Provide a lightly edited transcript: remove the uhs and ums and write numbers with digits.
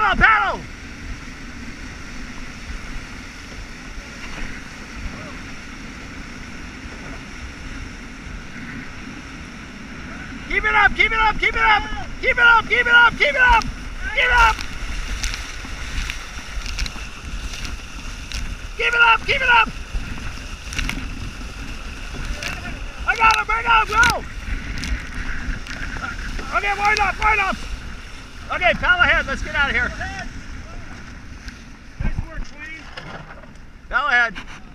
Paddle, paddle! Keep it up, keep it up, keep it up! Keep it up, keep it up, keep it up! Keep it up! Keep it up, keep it up! I got him, go! Okay, wind up, wind up! Okay, paddle ahead, let's get out of here. Nice work, Wayne. Paddle ahead.